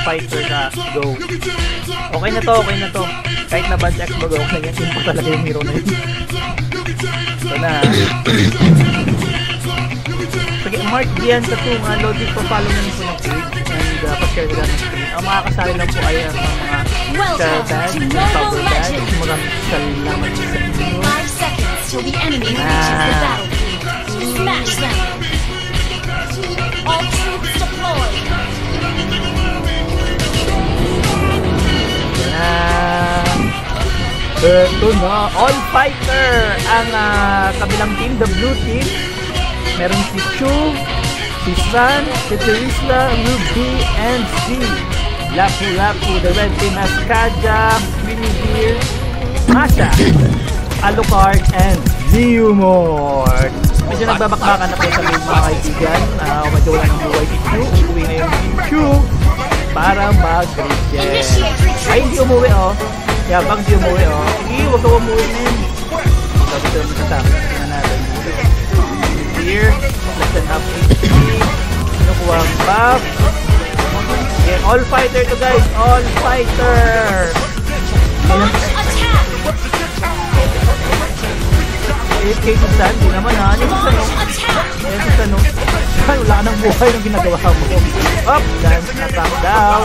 fighter ka. Go. Okay na to, okay na to. Kahit na bad X mag okay na yan. Yun pa talaga yung hero na yun. Ito na. Sige, Mark Dian sa 2. Loading pa follow na po ng page. And pa-share nila ng screen. Ang mga kasali lang po ay ang mga Shelbad, Powerbad. Maraming salamat sa inyo. 5 seconds till the enemy reaches the battlefield. Smash them! All troops deployed! Ito na, all fighter ang kabilang team, the blue team. Meron si Chu, si San, si Terisla, Ruby, and si Lapu-Lapu. The red team has Kaja, Winnie, Masha, Alucard, and Neumord. Medyo nagbabakbakan na po sa mga kaibigan. Medyo wala ng buhay si Chu. Umuwi ngayon si Chu para mag-regen. Ay, hindi umuwi oh. Yabang di umuwi oh. Sige, huwag ka umuwi na yun. Tapos ito sa na natin. Here, listen up HP. Kinukuha ang buff. Again, all fighter to guys. All fighter. Kay Susan, di naman ha. Ano yung Susan? Ayan Susan oh. Wala ka ng buhay ng ginagawa mo. Up, dance attack down.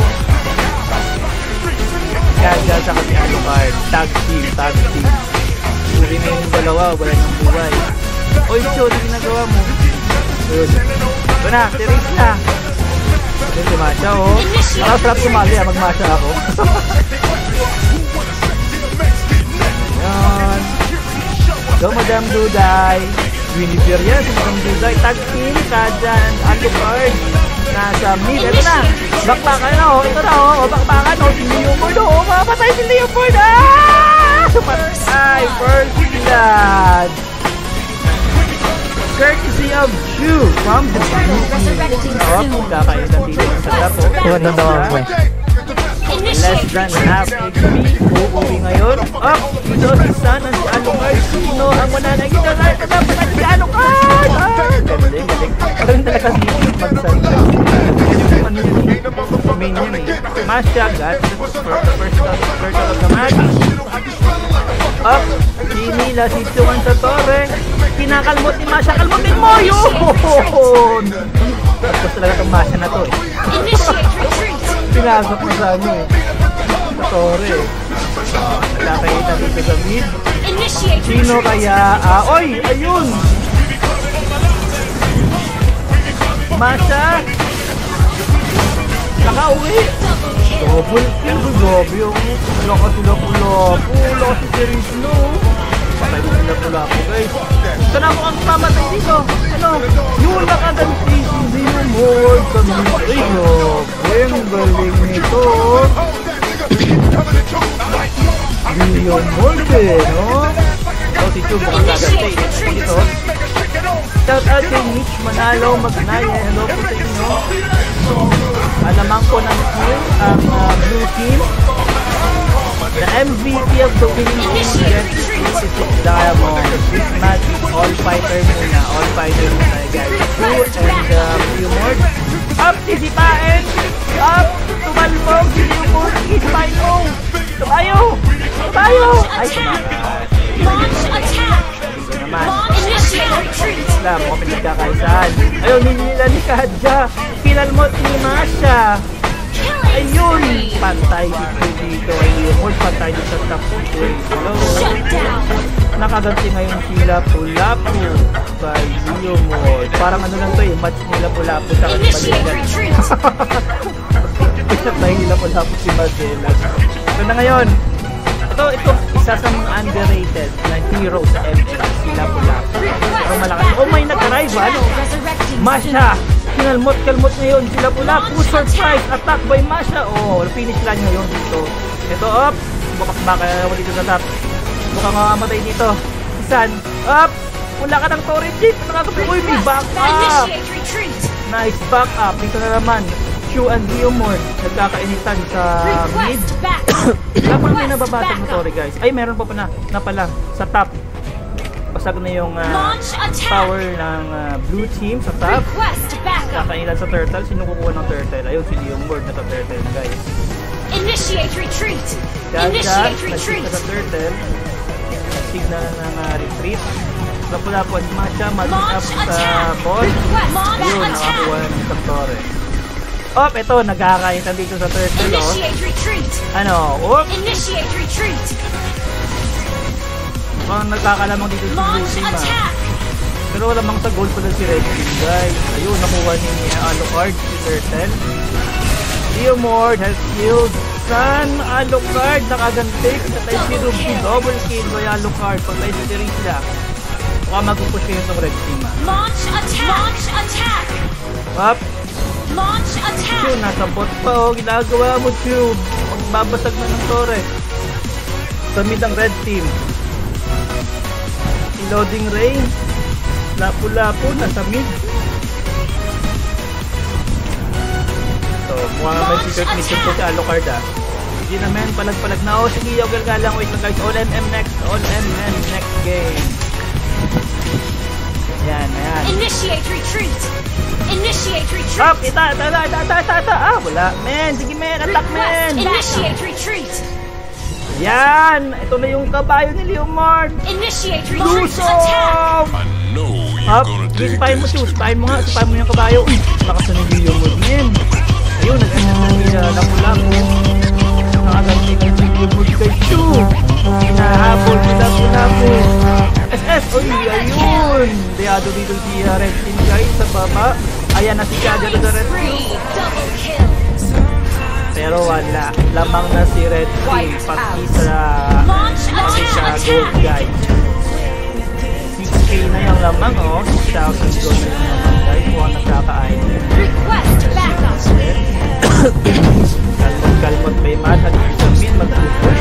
Kaja sa kasi Alucard. Tag team. Uri na yung dalawa, wala ng buhay. Oy, Cho, ano ginagawa mo? Good. Ito na, tiris na. Ito si Masha oh. Nakasarap sumali ha, mag-Masha ako. Yan. Go, Madam Duday. Winnie yan, si Madam Duday. Tag team, Kaja and Alucard. Nasa mid. Ito na. Bakbakan na oh. Ito na oh. Bakbakan oh. Si Leopard oh. Mapatay si Leopard. Ay, first blood. Courtesy of Chu from the blue. Kakain ng dito sa tapo. Less than half HP. Uuwi ngayon. Up. Ito si San and si Alucard. Sino ang mananay kita na? Dapat natin si Alucard. Galing. Parang talaga dito magsalita. Main yun eh. Masha got the first turtle of the match. Up. Sinila si Chuan sa torre. Kinakalmot ni Masha. Kalmotin mo yun! Tapos talaga itong Masha na to eh. Pinasok mo sa ano eh. Sa torre eh. Nakakita dito sa mid. Sino kaya? Oy! Ayun! Masha! Nakauwi! Double kill! Grabe yung lakas-lapu-lapu! Lakas si Terislo! Patay mo sila pula-lapu guys! Ito na mo ang pamatay dito! Ano? Yung nakaganti si Neumord kami! Ay grabe! Ang galing nito! Neumord eh! No? O si Chu mukhang gaganti! Dito! Shout out kay Mitch Manalo Magnaya! Hello po sa inyo! Alamang ko ng team, ang blue team. The MVP of the winning team gets 86 diamonds. This match, all fighter muna. All fighter muna guys. Chu and Neumord. Up, sisipain! Up! Tumalbog! Neumord! Sisipain mo! Tumayo! Ay, tumakas. Launch attack! Islam, mga pinagkakaisahan. Ayun, nila ni Kaja. Kinalmot ni Masha. Ayun! Pantay dito. Ayun, pantay dito sa top 2. Nakaganti ngayon sila Lapu-Lapu by Neumord. Parang ano lang to eh, match nila Lapu-Lapu sa kanibaligan. Nahihila Lapu-Lapu si Madelas. Ito na ngayon. Ito isa sa mga underrated na hero sa ML, si Lapu-Lapu. Pero malakas. Oh, may nag-arrive, ano? Masha! Kinalmot-kalmot ngayon si Lapu-Lapu. Surprise attack by Masha. Oh, finish lang ngayon dito. Ito, up! Baka naman dito sa top. Mukhang mamatay dito. Isan, up! Wala ka ng torrent dito. Uy, may back up! Nice back up. Dito na naman. Chu and Neumord nagkakainitan sa mid. Wala pa may nababatag na torre guys. Ay meron pa na pala sa top. Bumabasag na yung power ng blue team sa top. Request backup. Kakailan sa turtle. Sino kukuha ng turtle? Ayun, si Leon Ward na turtle, guys. Initiate retreat. Gaga, Initiate nag-signal retreat. sa turtle. Signal ng retreat. Lapu-lapu at Masha, mag-up sa ball. Ayun, nakakuha ng isang tore. Oh, ito, nagkakaintan dito sa turtle, oh. Initiate retreat. Ano? Oh, Initiate retreat. nagkakalamang dito sa blue Launch team, attack. Pero wala mang sa goal pala si Red Team, guys. Ayun, nakuha ni Alucard si Turtle. Leomord has killed San Alucard. Nakagantik. Patay si Ruby. Double kill by Alucard. Patay si Teresa. Baka mag-push kayo itong Red Team, Launch attack. Launch attack. Up. Launch attack. Chu, nasa bot pa, oh. Ginagawa mo, Chu. Magbabasag na ng tore. Sa mid ang Red Team. Loading range. Lapu-lapu, nasa mid. So, mukhang may secret mission po si Alucard, Hindi naman, palag-palag na. Oh, sige, yogal ka lang. Wait lang, guys. All MM next. All MM next game. Ayan, ayan. Initiate retreat. Initiate retreat. Up! Ita! Ah, wala. Men, sige men. Attack men. Initiate retreat. Yan! Ito na yung kabayo ni Leomord. Initiate retreat. Attack. Lusong! Up! Sipahin mo, Chu. Sipahin mo nga. Sipahin mo yung kabayo. Uy! Lakas na ni Leomord, men. Ayun, nag-end na lapu-lapu. Nakaganting ang Leomord kay Chu. Hinahabol si lapu-lapu. SS! Uy! Ayun! Deado dito si Red Team, guys. Sa baba. Ayan na si Kaja to the Red Team. Double kill. Pero wala. Lamang na si Red Team. Pati sa gold, guys. 6K na yung lamang, oh. 6,000 gold na yung lamang, guys. Mukhang nagkaka-item. Request backup. Kalmot may mata. Sabihin, mag-push.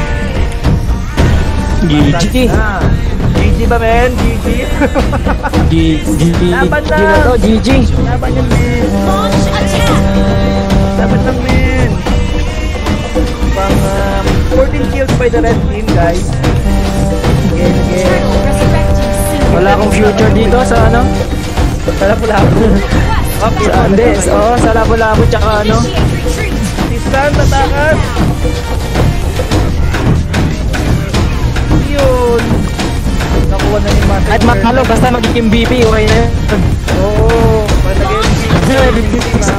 GG. GG ba, men? GG? GG. Laban lang! GG. Laban yan, men! Launch attack. Laban lang, men! Pang 14 kills by the Red Team, guys. Again. Wala akong future dito sa ano? Sa lapu-lapu. Hindi. Oo, sa lapu-lapu tsaka ano? Initiate retreat. Si Stan, tatakas! Yun! Nakuha na ni Master. Kahit makalo, basta magiging BP, okay na yun. Oo! Palagay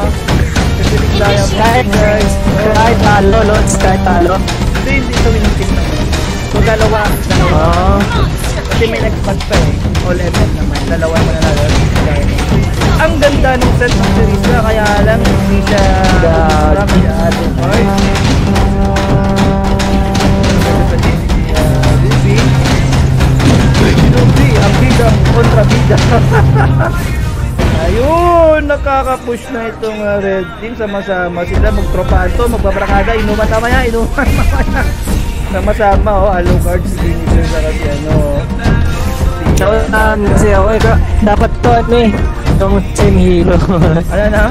Kahit talo, Lods, kahit talo. Hindi ito winning naman. So dalawa. Oo. Kasi may nag-spot pa eh. All MM naman. Dalawa mo na nalang. Ang ganda ng set ng Teresa, kaya lang hindi siya masyado. Ruby, ang bidang kontra bida. Ayun, nakaka-push na itong Red Team. Sama-sama sila, magtropaan to, magbabrakada, inuman mamaya. Sama-sama, oh, Alucard, si Vinicius na kasi ano. Kasi ako, dapat to ano eh. Yung same hero. Ano na?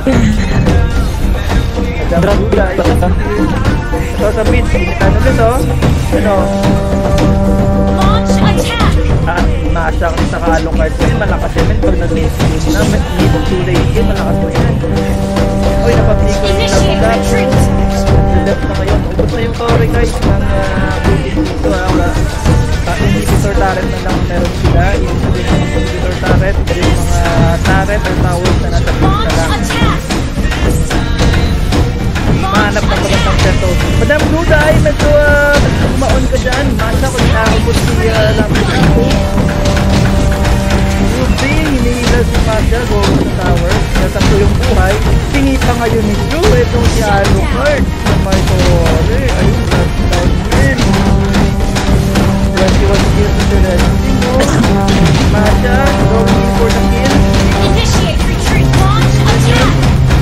Drag pick pa ito. So sa mid, ano dito? Ano? Launch attack. Masya kasi sa Alucard kasi malakas yun. Pag nag-late na, need to late yun, malakas mo yun. Uy, napapili ko yung Initiate left. retreat. Left na ngayon. Ubus na yung tore, guys, ng building dito. Inhibitor turret na lang meron sila. Inhibitor turret. Yung mga turret or towers na nasa base na lang. Launch attack. Mahanap ng magandang seto. Madam Duda ay medyo umaon ka dyan. Masya kung nakakabot si Lapis ako. Ruby, hinihila si Masya. Go sa tower. Natakto yung buhay. Tingi pa ngayon ni Joe. Itong si Alucard. Sa may tore. Ayun, last time din. 21 kills to the Red Team. Masya, going for the kill. Initiate retreat. Launch attack.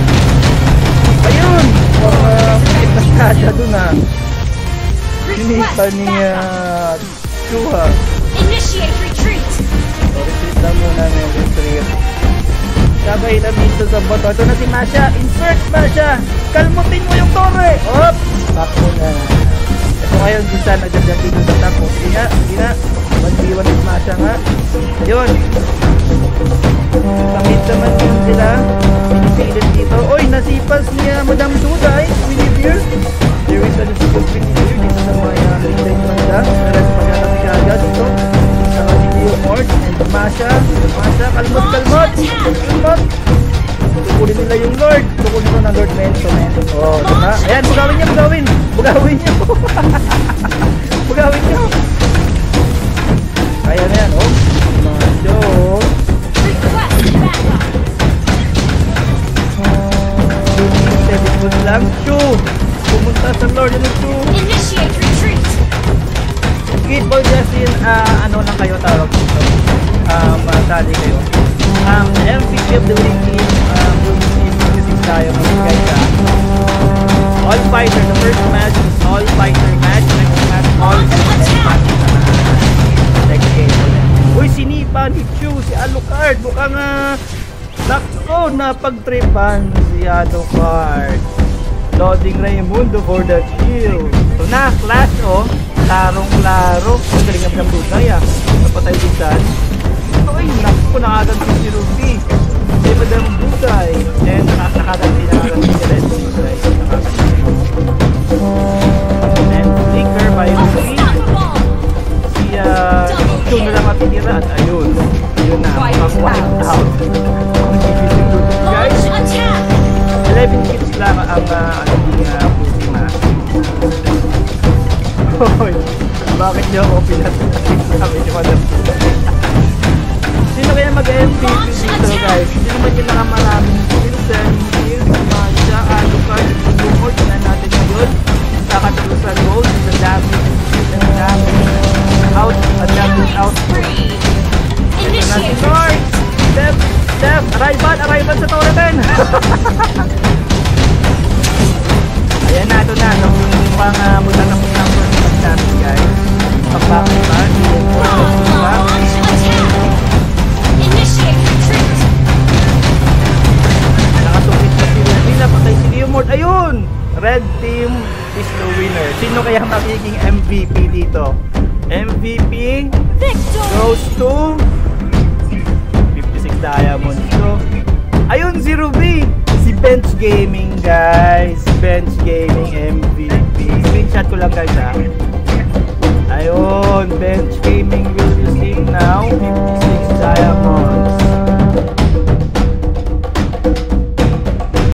Ayun! Nagkasya doon Hinipa ni Chuha. Initiate retreat. So, retreat lang muna ng retreat. Sabay na dito sa boto. Ito na si Masha. Insert Masha! Kalmutin mo yung torre! Op! Back mo na. So ngayon si San agad dito sa top. Sige nga, sige nga. 1v1 smash nga. Yun. Pangit naman yun sila. Pinipilit dito. Oy, nasipas niya Madam Duday. Winnie there is a good Winnie dito sa mga late banda. Pero sa pagkakasigaga dito. Saka si Leo Mort and Masha. Masha, kalmot. Tukulin nila yung Lord. Tukulin ko ng Lord Mento. Oh, diba? Ayan, bugawin niyo. Bugawin niyo. Kaya na yan, oh. Macho. Good lang, Chu. Pumunta sa Lord ng Chu. Initiate retreat. Basketball Justin, ano lang kayo tawag dito? Masali kayo. MVP of the week is tayo mga guys. All fighter, the first match is all fighter match. Next match, all match. Next game ulit. Uy, sinipa ni Chu, si Alucard. Mukhang sakto na pagtripan si Alucard. Loading Raimundo for the kill. So na, clash larong-laro. Ang galing ng Duday napatay din saan. Ay, naku, nakaganti si Ruby. Si Madam Duday. And nakaganti si Red Duday. And Flicker by Ruby. Si Chu na lang matitira. At ayun. Yun na, mag-wipe out. Guys, 11 kills lang ang Puma. Hoy, bakit niyo ako pinatay? Sabi ni Madam. Sino kaya mag-MVP dito guys? Hindi naman yun nakamaraming kills. Masha, Alucard, Lumot na natin ngayon. Kakatalusan gold. Ang dami. Out. Ito na si Lord. Steph, arrival sa Torre 10. Ayan na, ito na. Mukhang mula ng number natin guys. Pag-back pa. Initiate retreat. Nakasupit pa si Ruby. Napatay si Leomord. Ayun! Red team is the winner. Sino kaya magiging MVP dito? MVP goes to 56 diamonds. So, ayun si Ruby. Si Bench Gaming guys. Bench Gaming MVP. Screenshot ko lang guys Ayun. Bench Gaming will receive now 56